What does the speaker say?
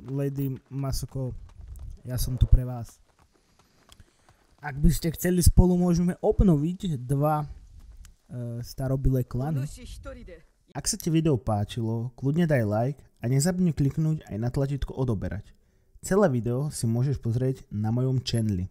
Lady Masoko, ja som tu pre vás. Ak by ste chceli, spolu môžeme obnoviť dva starobilé klany. Ak sa ti video páčilo, kľudne daj like a nezabudni kliknúť aj na tlačítko odoberať. Celé video si môžeš pozrieť na mojom channeli.